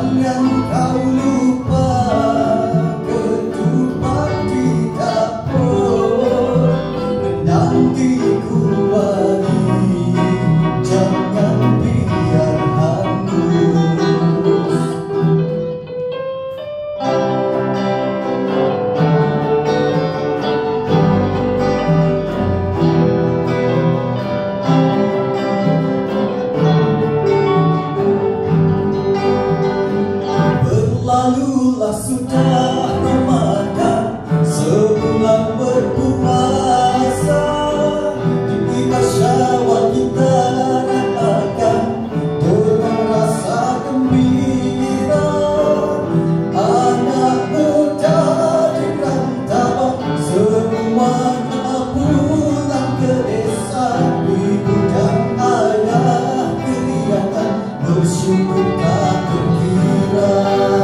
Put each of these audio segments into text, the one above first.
Jangan kau lupa ketupat di dapur, nanti kuali, jangan biar hangus. Berlalulah sudah Ramadan, sebulan berpuasa. Tiba Syawal kita rayakan dengan rasa gembira. Anak muda di rantauan semuanya pulang ke desa. Ibu dan ayah keriangan bersyukur tak terkira.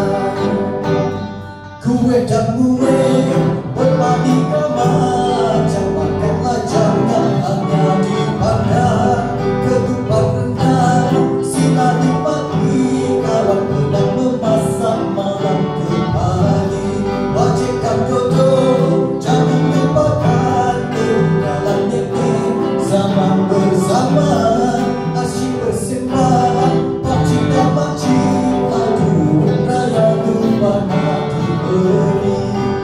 Kue dan mue beraneka macam, makanlah jangan hanya dipandang. Ketupat rendang sinar di pagi, kawan pedang memasak malam ke pagi. Wajibkan dodol, jangan lupakan ketinggalan nenek. Zaman bersama, asyik bersembah, pakcik dan makcik, adu raya lupa nak diberi.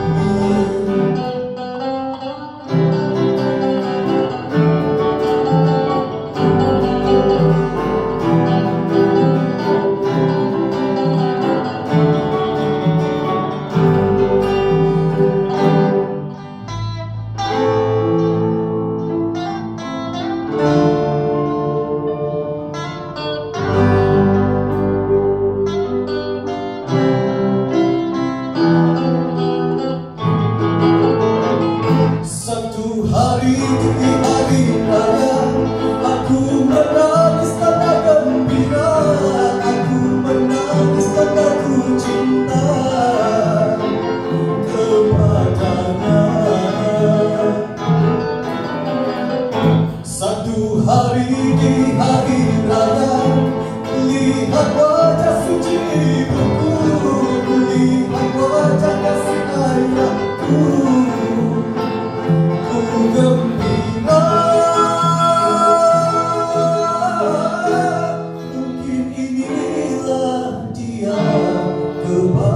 Satu hari di hari raya, aku menangis tanda gembira. Aku menangis tanda ku cinta kepadanya. Satu hari di hari raya, lihat wajah suci ibuku, lihat wajah kasih ayahku. Gembira, mungkin inilah dia kebahagiaan.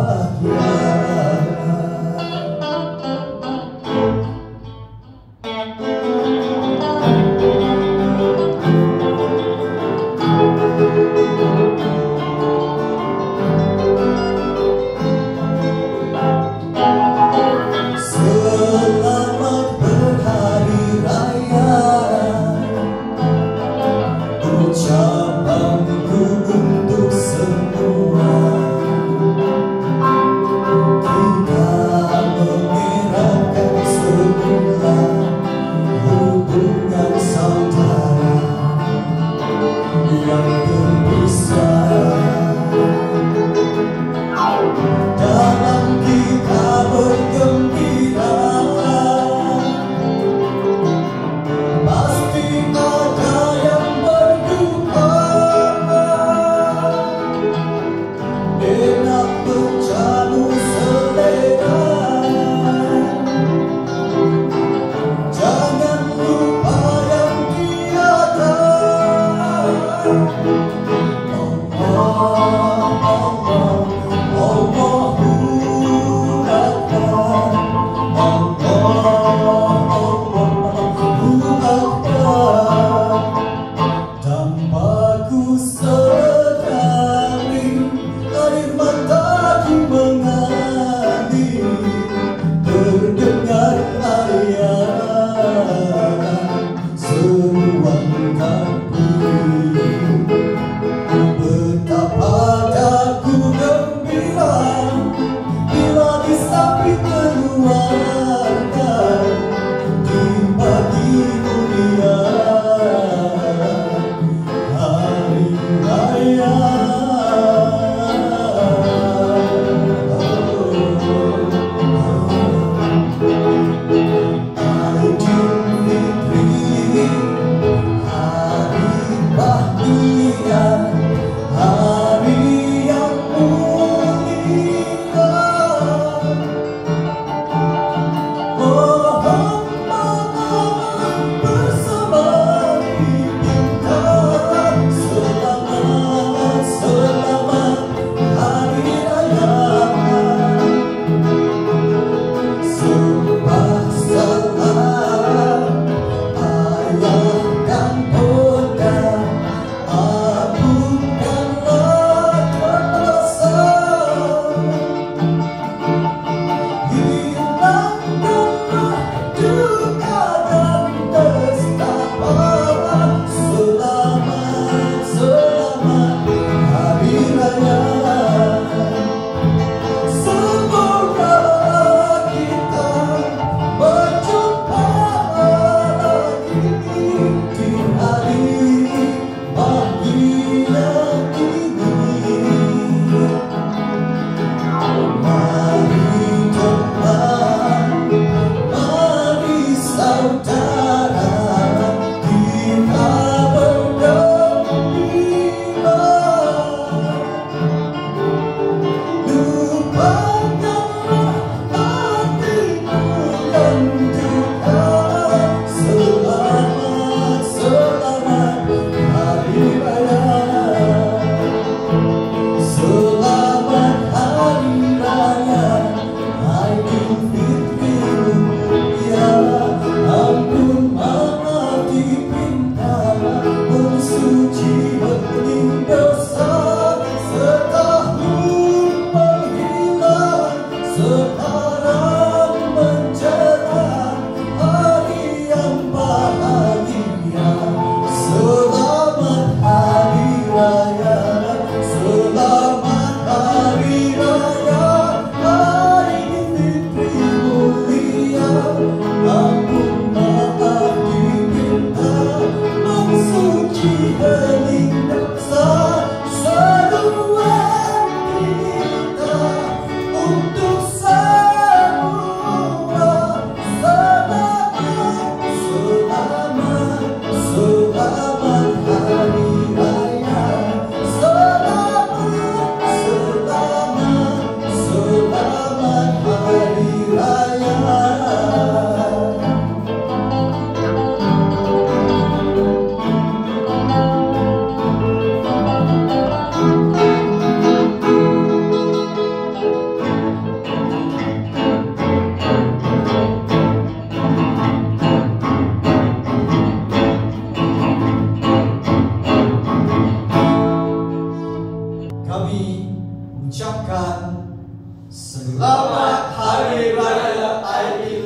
Selamat Hari Raya Aidilfitri.